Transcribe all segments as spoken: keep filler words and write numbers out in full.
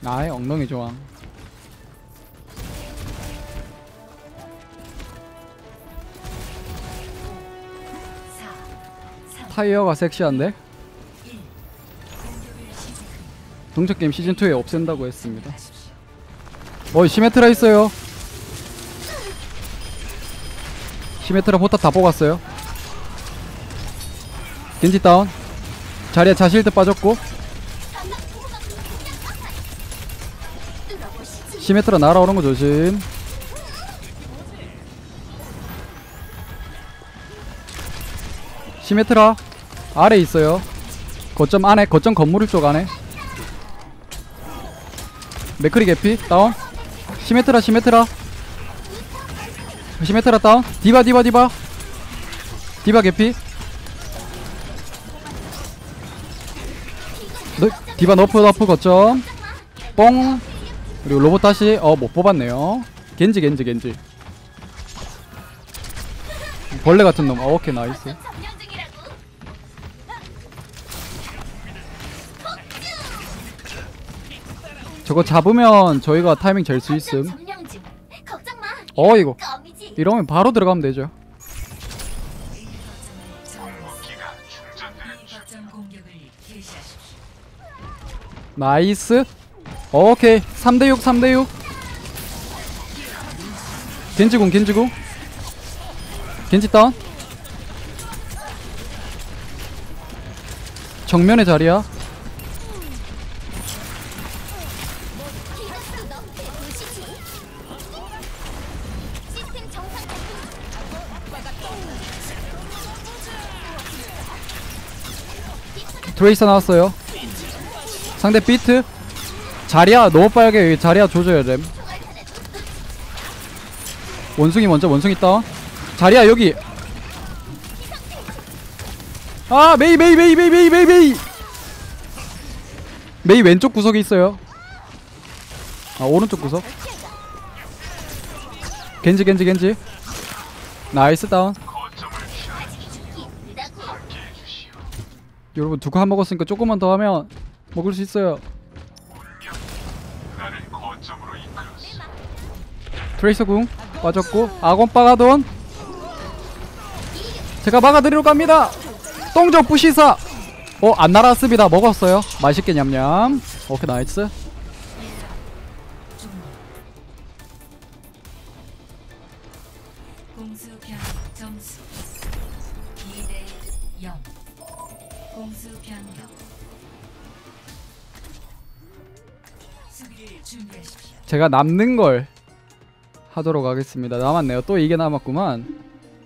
아이 엉덩이 좋아. 타이어가 섹시한데? 동적게임 시즌이에 없앤다고 했습니다. 어이 시메트라 있어요. 시메트라 포탑 다 뽑았어요. 겐지 다운. 자리에 자실드 빠졌고. 시메트라 날아오는거 조심. 시메트라 아래 있어요. 거점 안에, 거점 건물 쪽 안에. 맥크리 개피 다운. 시메트라 시메트라 시메트라 다운. 디바 디바 디바 디바 개피. 너, 디바 너프 너프 거점 뽕. 그리고 로봇 다시 어 못 뽑았네요. 겐지 겐지 겐지 벌레 같은 놈. 어, 오케이 나이스. 저거 잡으면 저희가 타이밍 잘 수 있음. 어 이거 이러면 바로 들어가면 되죠. 나이스. 오케이 삼대육 삼대육. 겐지궁 겐지궁. 겐지 다운. 정면에 자리야. 트레이서 나왔어요. 상대 비트. 자리야 너무 빨개. 자리야 조져야 됨. 원숭이 먼저. 원숭이 다운. 자리야 여기. 아 메이 메이 메이 메이 메이 메이 메이 메이 왼쪽 구석에 있어요. 아 오른쪽 구석. 겐지 겐지 겐지. 나이스 다운. 여러분 두 칸 먹었으니까 조금만 더 하면 먹을 수 있어요. 트레이서 궁 빠졌고. 아곤 빠가돈. 제가 막아드리러 갑니다. 똥적 부시사. 어 안 날아왔습니다. 먹었어요. 맛있게 냠냠. 오케이 나이스. 제가 남는 걸 하도록 하겠습니다. 남았네요. 또 이게 남았구만.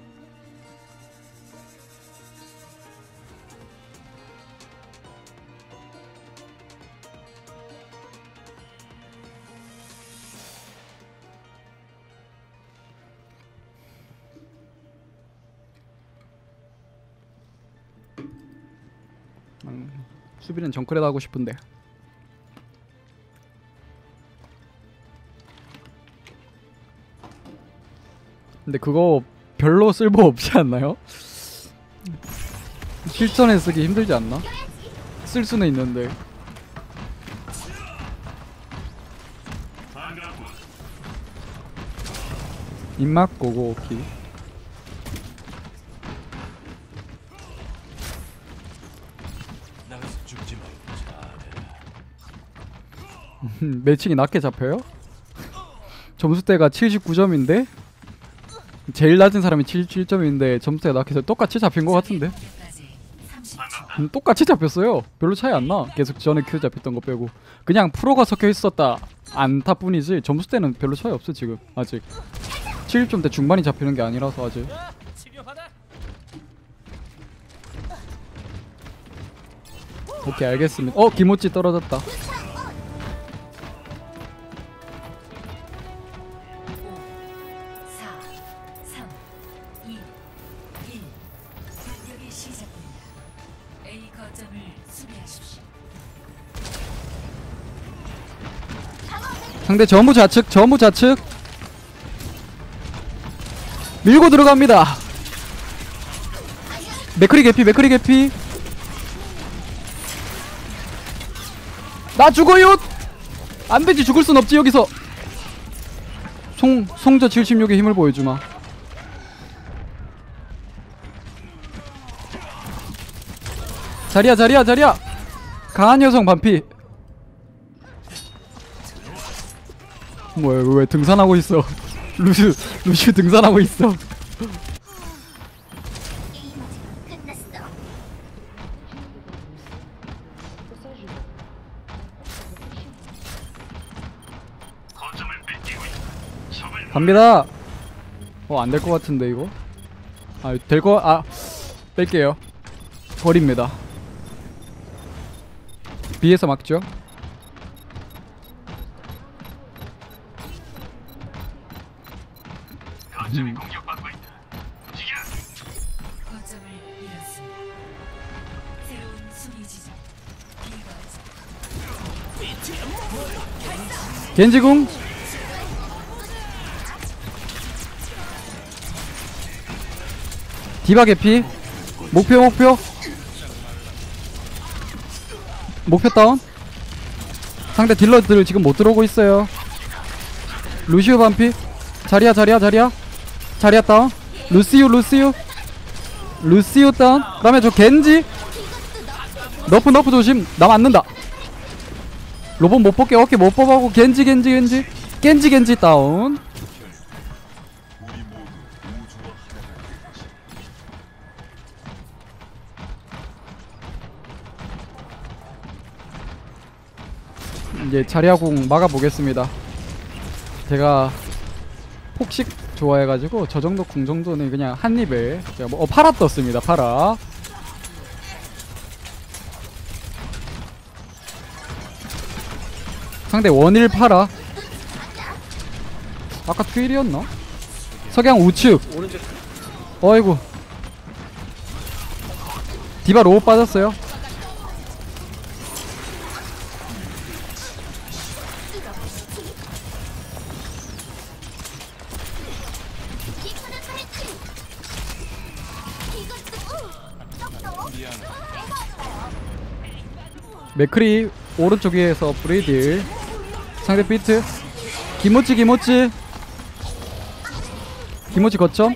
음, 수비는 정크레도 하고 싶은데. 근데 그거 별로 쓸모 없지 않나요? 실전에 쓰기 힘들지 않나? 쓸 수는 있는데. 입맛 고고 오키. 매칭이 낮게 잡혀요? 점수대가 칠십구 점인데? 제일 낮은 사람이 칠십칠 점인데 점수대가 낮게 해서 똑같이 잡힌 것 같은데? 음, 똑같이 잡혔어요. 별로 차이 안 나. 계속 전에 큐 잡혔던 거 빼고. 그냥 프로가 섞여 있었다 안타 뿐이지 점수대는 별로 차이 없어 지금. 아직 칠십 점대 중반이 잡히는 게 아니라서 아직. 오케이 알겠습니다. 어 기모찌 떨어졌다. 상대 전부 좌측, 전부 좌측. 밀고 들어갑니다. 맥크리 개피, 맥크리 개피. 나 죽어요. 안되지. 죽을 순 없지 여기서. 송 송저 칠십육의 힘을 보여주마. 자리야 자리야 자리야. 강한 여성 반피. 뭐야 왜 등산하고 있어. 루슈 루슈 등산하고 있어. 갑니다. 어 안 될 것 같은데 이거. 아 될 거 아 뺄게요. 버립니다. B에서 막죠. 음. 겐지궁. 디바 개피. 목표 목표 목표 다운. 상대 딜러들 지금 못 들어오고 있어요. 루시우 반피. 자리야 자리야 자리야 자리야 다운. 루시우 루시우 루시우 다운. 그 다음에 저 겐지. 너프 너프 조심. 나 맞는다. 로봇 못 뽑게 어깨 못 뽑아고. 겐지 겐지 겐지 겐지 겐지 다운. 이제 자리아궁 막아보겠습니다. 제가 폭식 좋아해가지고 저 정도 궁 정도는 그냥 한 입에. 제가 뭐 어 파라 떴습니다. 파라. 상대 원일 파라. 아까 트윌이었나? 석양 우측. 어이구. 디바 로봇 빠졌어요. 맥크리 오른쪽 위에서 브레이딜. 상대 비트. 기모치 기모치 기모치 거점.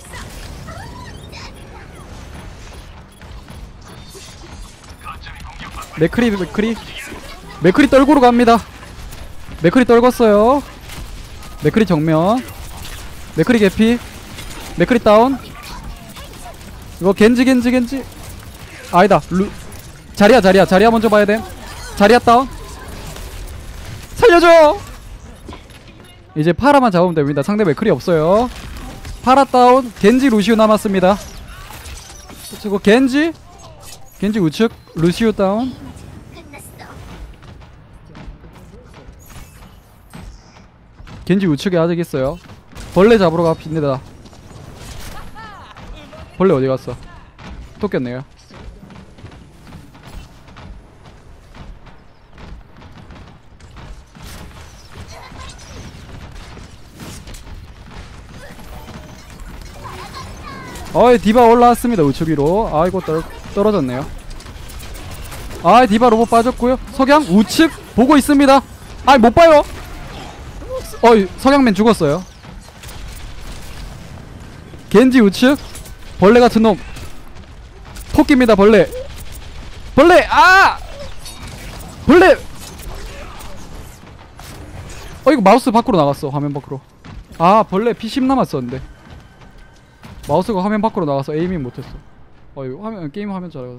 맥크리 맥크리 맥크리 떨구러 갑니다. 맥크리 떨궜어요. 맥크리 정면. 맥크리 개피. 맥크리 다운. 이거 겐지 겐지 겐지 아니다. 루 자리야 자리야 자리야 먼저 봐야돼. 자리야 다운. 살려줘. 이제 파라만 잡으면 됩니다. 상대 맥클이 없어요. 파라 다운. 겐지 루시우 남았습니다. 그리고 겐지 겐지 우측. 루시우 다운. 겐지 우측에 아직 있어요. 벌레 잡으러 갑니다. 벌레 어디 갔어? 또 꼈네요. 어이 디바 올라왔습니다. 우측 위로. 아이고 떨, 떨어졌네요. 아 디바 로봇 빠졌고요. 석양 우측 보고 있습니다. 아이 못봐요. 어이 석양맨 죽었어요. 겐지 우측. 벌레 같은 놈. 토끼입니다. 벌레 벌레. 아 벌레. 어 이거 마우스 밖으로 나갔어. 화면 밖으로. 아 벌레 피 십 남았었는데 마우스가 화면 밖으로 나가서 에이밍 못했어. 어 이거 화면 게임 화면 잘하겠다.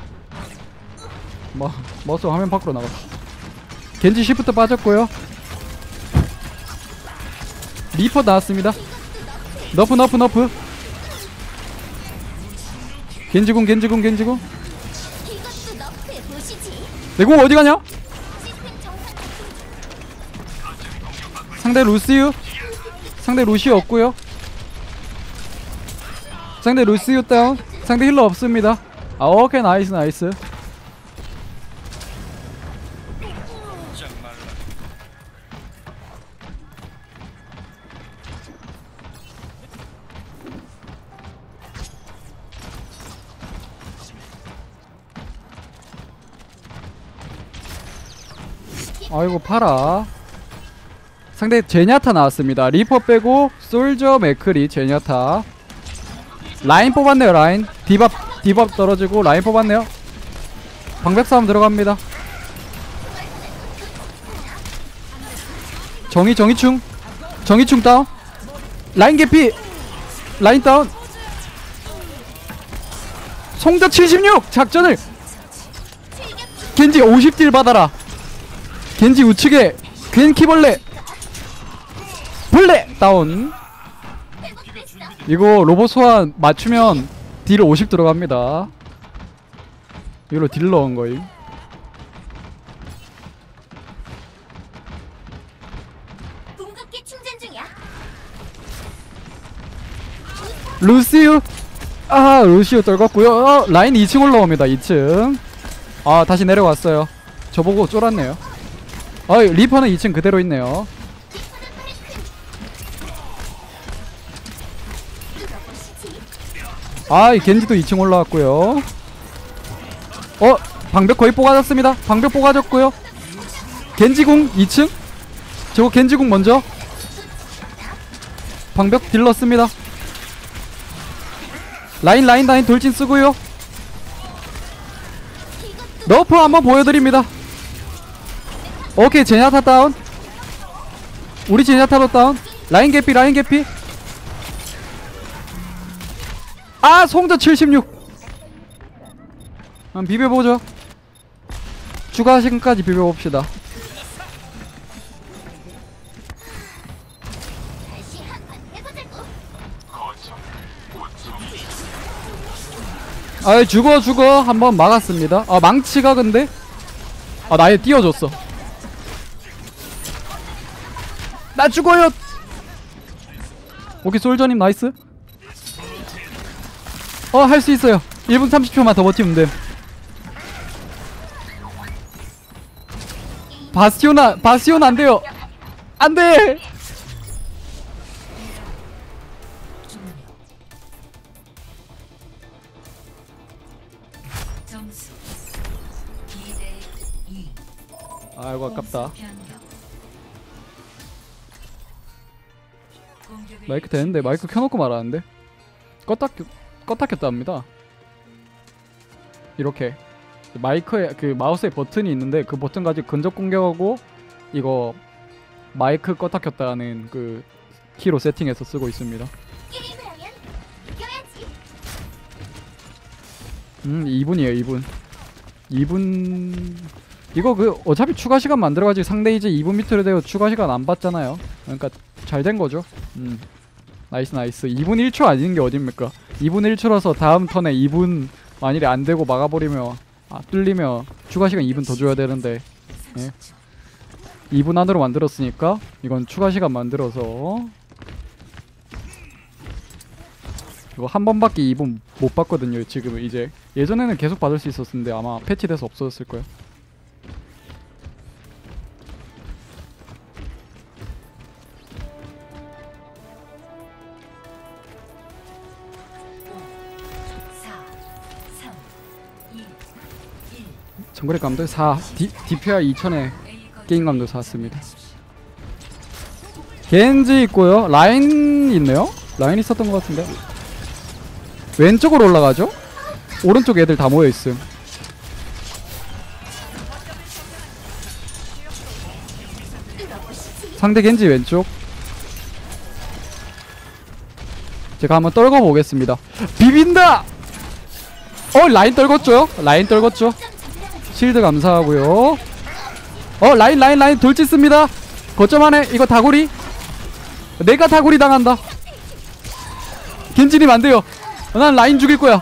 마 마우스가 화면 밖으로 나갔어. 겐지 시프트 빠졌고요. 리퍼 나왔습니다. 너프 너프 너프. 겐지궁 겐지궁 겐지궁. 내 공 어디 가냐? 상대 루시우. 상대 루시우 없고요. 상대 루시우 다운. 상대 힐러 없습니다. 아 오케이 나이스 나이스. 아이고 파라. 상대 제냐타 나왔습니다. 리퍼 빼고 솔저 맥크리 제냐타. 라인 뽑았네요. 라인 디밥 디밥 떨어지고 라인 뽑았네요. 방벽 싸움 들어갑니다. 정의 정의충 정의충 다운. 라인 개피. 라인 다운. 송저 칠십육 작전을. 겐지 오십 딜 받아라. 겐지 우측에 괜키벌레 벌레 다운. 이거 로봇 소환 맞추면 딜 오십 들어갑니다. 이걸로 딜 넣은 거임. 궁극기 충전 중이야. 루시우. 아 루시우 떨궜고요. 어, 라인 이 층 올라옵니다. 이 층. 아 다시 내려왔어요. 저보고 쫄았네요. 아 리퍼는 이 층 그대로 있네요. 아 이 겐지도 이 층 올라왔고요. 어 방벽 거의 뽀가졌습니다. 방벽 뽀가졌고요. 겐지궁 이 층. 저거 겐지궁 먼저. 방벽 딜 넣습니다. 라인 라인 라인 돌진 쓰고요. 너프 한번 보여드립니다. 오케이 제냐타 다운. 우리 제냐타도 다운. 라인 개피 라인 개피. 아 송저 칠십육. 한번 비벼보죠. 추가 시간까지 비벼봅시다. 아이 죽어 죽어. 한번 막았습니다. 아 망치가 근데 아 나에 띄워줬어. 나 죽어요. 오케이 솔저님 나이스. 어 할 수 있어요. 일 분 삼십 초만 더 버티면 돼. 바스티오나 바스티온 안돼요. 안돼. 아이고 아깝다. 마이크 되는데 마이크 켜놓고 말하는데 껐다 켜, 껐다 켰다 합니다. 이렇게 마이크에 그 마우스에 버튼이 있는데 그 버튼 가지고 근접 공격하고 이거 마이크 껐다 켰다 하는 그 키로 세팅해서 쓰고 있습니다. 음 이 분이에요. 이 분 이 분 이거 그 어차피 추가 시간 만들어가지고 상대 이제 이 분 밑으로 되고 추가 시간 안 받잖아요. 그러니까 잘 된 거죠. 음 나이스 나이스. 이 분 일 초 아닌 게 어딥니까? 이 분 일 초라서 다음 턴에 이 분 만일에 안 되고 막아버리면 아 뚫리면 추가 시간 이 분 더 줘야 되는데 예. 이 분 안으로 만들었으니까 이건 추가 시간 만들어서 이거 한 번밖에 이 분 못 받거든요. 지금 이제 예전에는 계속 받을 수 있었는데 아마 패치돼서 없어졌을 거예요. 정글의 감독 사 디, 디피아이 이천에 게임 감독 샀습니다. 겐지 있고요. 라인 있네요. 라인 있었던 것 같은데 왼쪽으로 올라가죠? 오른쪽 애들 다 모여있음. 상대 겐지 왼쪽. 제가 한번 떨궈 보겠습니다. 비빈다! 어 라인 떨궜죠? 라인 떨궜죠? 실드 감사하고요. 어 라인 라인 라인 돌진 씁니다. 거점 안에 이거 다구리. 내가 다구리 당한다. 겐지님 안돼요. 난 라인 죽일 거야.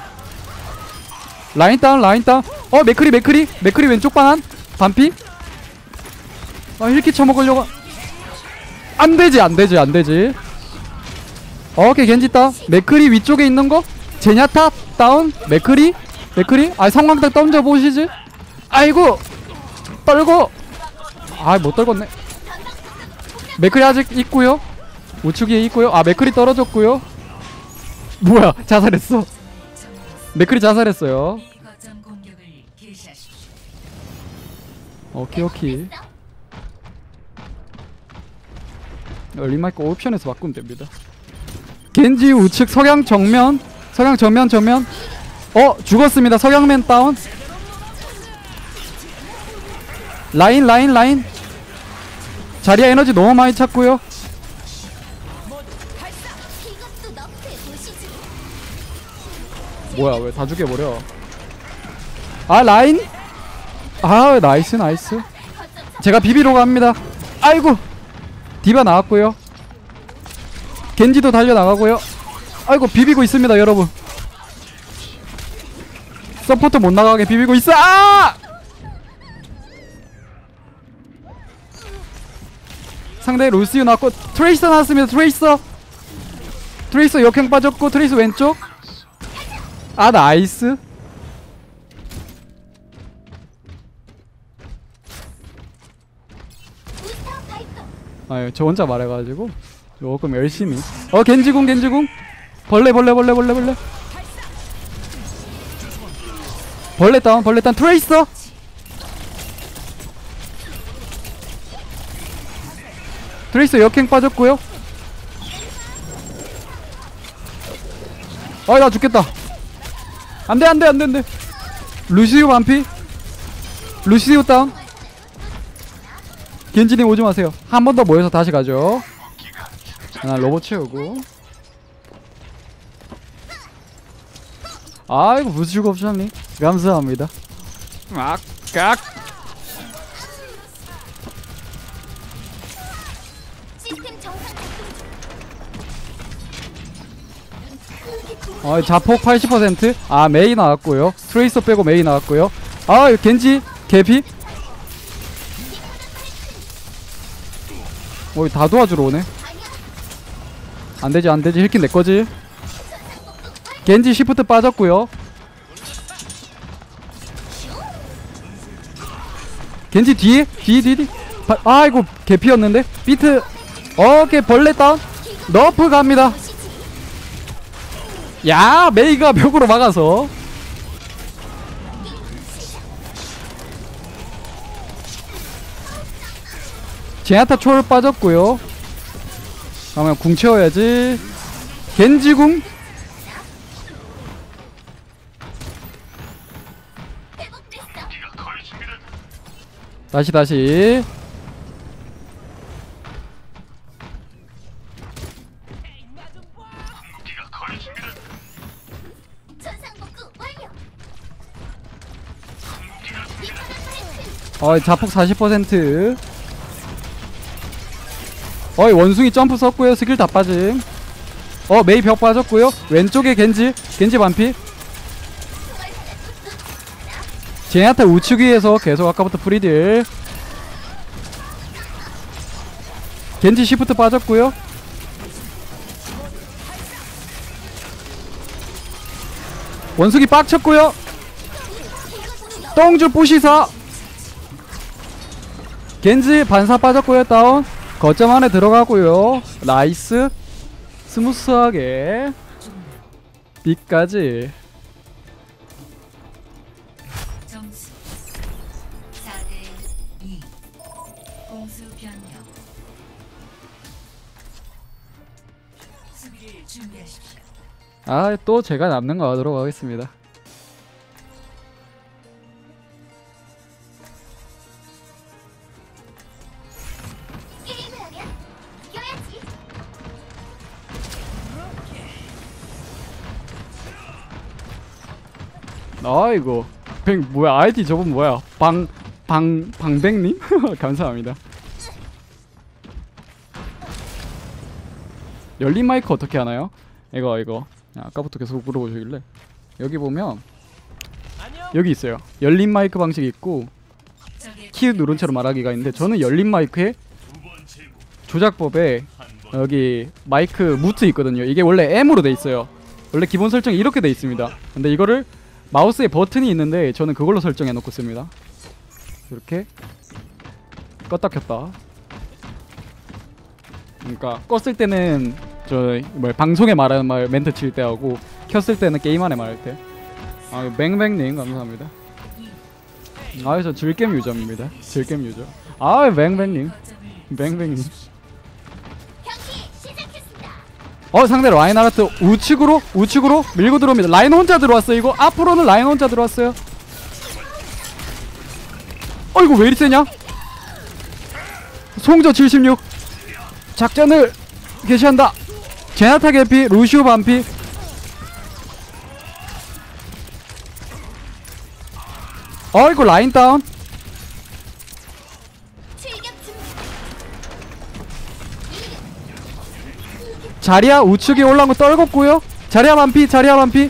라인 다운 라인 다운. 어 맥크리 맥크리 맥크리 왼쪽 방안 반피. 아 힐키 쳐먹으려고. 안되지 안되지 안되지. 오케이 겐지 다운. 맥크리 위쪽에 있는거 제냐타 다운. 맥크리 맥크리 아 성광탄 던져보시지. 아이고 떨고. 아 못 떨궜네. 맥크리 아직 있고요. 우측에 있고요. 아 맥크리 떨어졌고요. 뭐야 자살했어. 맥크리 자살했어요. 오케이 오케이. 열린마이크 옵션에서 바꾸면 됩니다. 겐지 우측 석양 정면, 석양 정면 정면. 어 죽었습니다. 석양맨 다운. 라인 라인 라인. 자리야 에너지 너무 많이 찼고요. 이것도 너프의 도시지. 뭐야 왜 다 죽여버려. 아 라인. 아 나이스 나이스. 제가 비비러 갑니다. 아이고 디바 나왔고요. 겐지도 달려나가고요. 아이고 비비고 있습니다 여러분. 서포터 못 나가게 비비고 있어. 아! 상대 루시우 나왔고 트레이서 나왔습니다. 트레이서 트레이서 역행 빠졌고 트레이서 왼쪽. 아 나이스. 부스터 발동. 아유 저 혼자 말해가지고 조금 열심히. 어 겐지궁 겐지궁. 벌레 벌레 벌레 벌레 벌레 벌레 다운 벌레 다운. 트레이서 트레이서 역행 빠졌고요. 어이 나 죽겠다. 안돼 안돼 안돼 안돼. 루시우 반피. 루시우 다운. 겐지님 오지 마세요. 한 번 더 모여서 다시 가죠. 나 로봇 채우고. 아이고 무수고 옵션님 감사합니다. 막각. 시스템 정상 작동 중. 어 자폭 팔십 퍼센트. 아 메이 나왔고요. 트레이서 빼고 메이 나왔고요. 아 겐지 개피. 어이 다 도와주러 오네. 안되지 안되지. 힐킨 내꺼지. 겐지 시프트 빠졌고요. 겐지 뒤에 뒤에 뒤에 뒤에. 바, 아이고 개피였는데. 비트. 오케이 벌레 다운. 너프 갑니다. 야 메이가 벽으로 막아서. 제나타 초월 빠졌고요. 그러면 궁 채워야지. 겐지궁. 회복됐어. 다시 다시. 전상복구 완료. 어이 자폭 사십 퍼센트. 어이 원숭이 점프 썼고요. 스킬 다 빠짐. 어 메이 벽 빠졌고요. 왼쪽에 겐지 겐지 반피. 제나타 우측 위에서 계속 아까부터 프리딜. 겐지 시프트 빠졌고요. 원숭이 빡쳤고요. 똥줄 부시사. 겐지 반사 빠졌고요. 다운. 거점 안에 들어가고요. 나이스. 스무스하게 B까지. 점수 사 대 이. 공수 변경. 수비를 준비하십시오. 아 또 제가 남는 거 하도록 하겠습니다. 게임을 하면 이겨야지. 아이고 백 뭐야 아이디 저분 뭐야 방 방 방백님 감사합니다. 열린 마이크 어떻게 하나요? 이거 이거 아까부터 계속 물어보시길래 여기 보면 여기 있어요. 열린 마이크 방식이 있고 적의 키 누른 채로 말하기가 있는데 저는 열린 마이크에 조작법에 여기 마이크 무트 있거든요. 이게 원래 M으로 돼 있어요. 원래 기본 설정이 이렇게 돼 있습니다. 근데 이거를 마우스에 버튼이 있는데 저는 그걸로 설정해 놓고 씁니다. 이렇게 껐다 켰다. 그러니까 껐을 때는 저 뭐 방송에 말하는 말 멘트 칠 때 하고 켰을 때는 게임 안에 말할 때. 아 뱅뱅님 감사합니다. 아 저 즐겜 유저입니다. 즐겜 유저. 아 뱅뱅님 뱅뱅님. 어 상대 라인하르트 우측으로 우측으로 밀고 들어옵니다. 라인 혼자 들어왔어요. 이거 앞으로는 라인 혼자 들어왔어요. 어 이거 왜 이리 세냐? 송저 칠십육 작전을 개시한다. 제나타 개피 루시오 반피. 어 이거 라인 다운. 출격 준비. 자리야 우측에 올라온 거 떨궜고요. 자리야 반피 자리야 반피.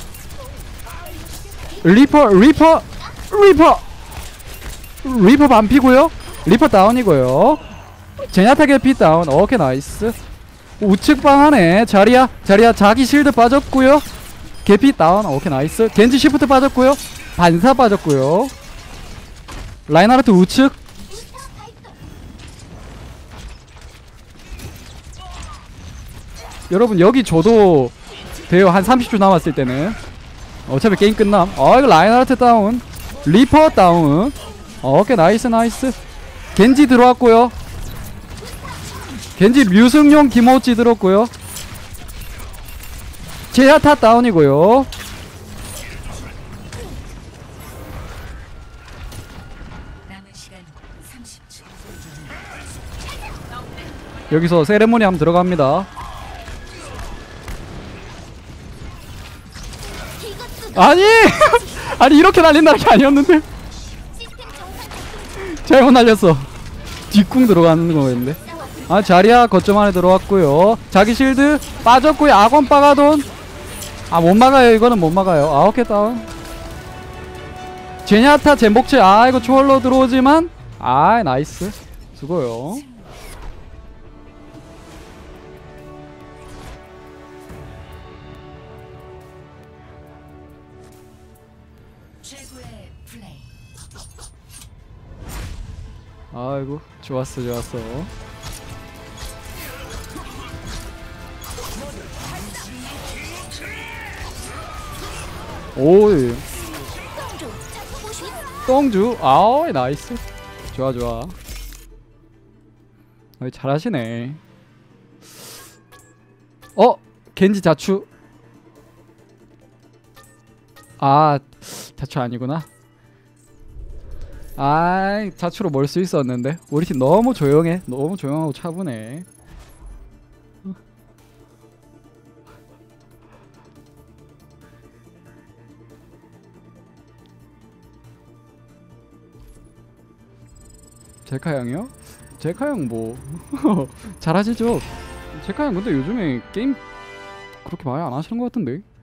리퍼 리퍼 리퍼 리퍼 반피고요. 리퍼 다운이고요. 제냐타 개피 다운. 오케이 나이스. 우측 방 안에 자리야 자리야 자기 실드 빠졌고요. 개피 다운. 오케이 나이스. 겐지 시프트 빠졌고요. 반사 빠졌고요. 라인하르트 우측. 여러분 여기 줘도 돼요. 한 삼십 초 남았을 때는. 어차피 게임 끝남. 어 이거 라인하르트 다운. 리퍼 다운. 어, 오케이 나이스 나이스. 겐지 들어왔고요. 겐지 류승용 김호찌 들었고요. 제야타 다운이고요. 남은 시간 삼십 초. 여기서 세레모니 한번 들어갑니다. 이것도 아니 아니 이렇게 날린다는 게 아니었는데. 시스템 정상 잘못 날렸어. 뒷궁 들어가는 거였는데. 아 자리야 거점 안에 들어왔고요. 자기 실드 빠졌고요. 악원 빠가돈. 아 못 막아요. 이거는 못 막아요. 아 오케이 다운. 제냐타 젠복체. 아 이거 초월로 들어오지만 아 나이스 수고요. 최고의 플레이. 아이고 좋았어 좋았어. 오이 똥좀 잡고 싶. 똥주. 아우 나이스. 좋아 좋아. 어이, 잘하시네. 어 겐지 자추. 아 자추 아니구나. 아 자추로 몰 수 있었는데 우리 팀 너무 조용해. 너무 조용하고 차분해. 제카 형이요? 제카 형 뭐 잘하시죠? 제카 형 근데 요즘에 게임 그렇게 많이 안 하시는 것 같은데.